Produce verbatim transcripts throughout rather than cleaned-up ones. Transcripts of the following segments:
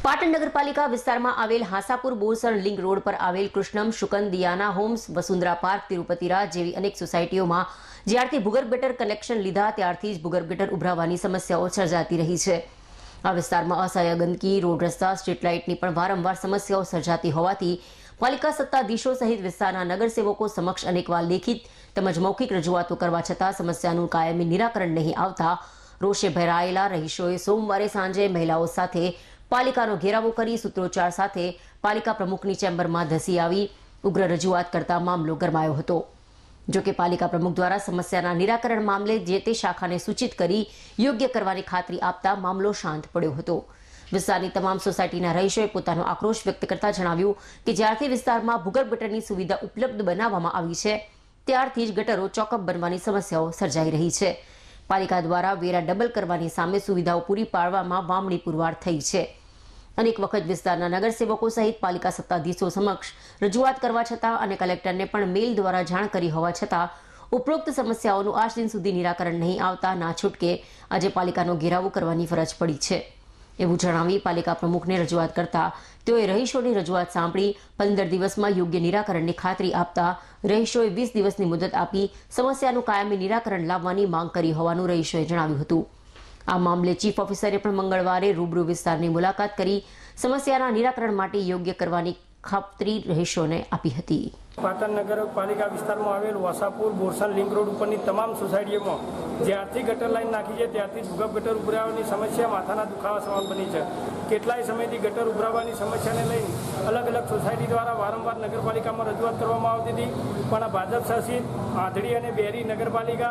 પાટણ નગરપાલિકા વિસ્તારમાં આવેલ હાસાપુર બોરસણ લિંક રોડ પર આવેલ કૃષ્ણમ શુકન દિયાના હોમ્સ વસુંધરા પાર્ક તિરુપતિ રાજ જેવી અનેક સોસાયટીઓમાં જ્યારથી ભૂગર્ભ ગટર કનેક્શન લીધા ત્યારથી જ ભૂગર્ભ ગટર ઉભરાવાની સમસ્યાઓ સર્જાતી રહી છે। આ વિસ્તારમાં અસહ્ય ગંદકી, રોડ રસ્તા, સ્ટ્રીટ લાઇટની પણ વારંવાર સમસ્યાઓ સર્જાતી હોવાથી પાલિકા સત્તાધીશો સહિત વિસ્તારના નગરસેવકો સમક્ષ અનેકવાર લેખિત તેમજ મૌખિક રજૂઆતો કરવા છતાં સમસ્યાનું કાયમી નિરાકરણ નહીં આવતા રોષે ભરાયેલા રહીશોએ સોમવારે સાંજે મહિલાઓ સાથે પાલિકાનો ઘેરાવો કરી સૂત્રોચ્ચાર સાથે પાલિકા પ્રમુખની ચેમ્બરમાં ધસી આવી ઉગ્ર રજૂઆત કરતા મામલો ગરમાયો હતો। જો કે પાલિકા પ્રમુખ દ્વારા સમસ્યાના નિરાકરણ મામલે જે તે શાખાને સૂચિત કરી યોગ્ય કરવાની ખાતરી આપતા મામલો શાંત પડ્યો હતો। વિસ્તારની તમામ સોસાયટીના રહીશોએ પોતાનો આક્રોશ વ્યક્ત કરતા જણાવ્યું કે જ્યારથી વિસ્તારમાં ભૂગર્ભ ગટરની સુવિધા ઉપલબ્ધ બનાવવામાં આવી છે ત્યારથી જ ગટરો ચોકઅપ બનવાની સમસ્યાઓ સર્જાઈ રહી છે। પાલિકા દ્વારા વેરા ડબલ કરવાની સામે સુવિધાઓ પૂરી પાડવામાં વામણી પુરવાર થઈ છે। અનેક વખત વિસ્તારના નગરસેવકો સહિત પાલિકા સત્તાધીશો સમક્ષ રજૂઆત કરવા છતાં અને કલેક્ટરને પણ મેલ દ્વારા જાણ કરી હોવા છતાં ઉપરોક્ત સમસ્યાઓનું આજ દિન સુધી નિરાકરણ નહીં આવતા ના છૂટકે આજે પાલિકાનો ઘેરાવો કરવાની ફરજ પડી છે એવું જણાવી પાલિકા પ્રમુખને રજૂઆત કરતા તેઓએ રહીશોની રજૂઆત સાંભળી પંદર દિવસમાં યોગ્ય નિરાકરણની ખાતરી આપતા રહીશોએ વીસ દિવસની મુદત આપી સમસ્યાનું કાયમી નિરાકરણ લાવવાની માંગ કરી હોવાનું રહીશોએ જણાવ્યું હતું। આ મામલે ચીફ ઓફિસરે પણ મંગળવારે રૂબરૂ વિસ્તારની મુલાકાત કરી સમસ્યાના નિરાકરણ માટે યોગ્ય કરવાની ખાતરી રહીશોને આપી હતી। પાટણ નગરપાલિકા વિસ્તારમાં આવેલ વાસાપુર બોરસણ લિંક રોડ ઉપરની તમામ સોસાયટીઓમાં જ્યારથી ગટર લાઈન નાખી છે ત્યારથી ભૂગર્ભ ગટર ઉભરાવાની સમસ્યા માથાના દુખાવા સમાન બની છે। કેટલાય સમયથી ગટર ઉભરાવાની સમસ્યાને લઈ અલગ અલગ સોસાયટી દ્વારા વારંવાર નગરપાલિકામાં રજૂઆત કરવામાં આવતી હતી, પણ આ ભાજપ શાસિત આંધળી અને બેરી નગરપાલિકા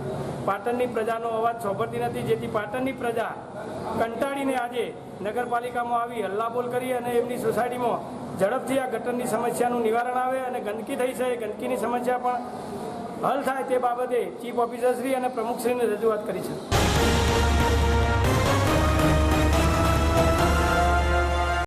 પાટણની પ્રજાનો અવાજ સાંભળતી નથી, જેથી પાટણની પ્રજા કંટાળીને આજે નગરપાલિકામાં આવી હલ્લાબોલ કરી અને એમની સોસાયટીમાં ઝડપથી આ ગટરની સમસ્યાનું નિવારણ આવે અને ગંદકી થઈ છે, ગંદકીની સમસ્યા પણ હલ થાય તે બાબતે ચીફ ઓફિસરશ્રી અને પ્રમુખશ્રીને રજૂઆત કરી છે।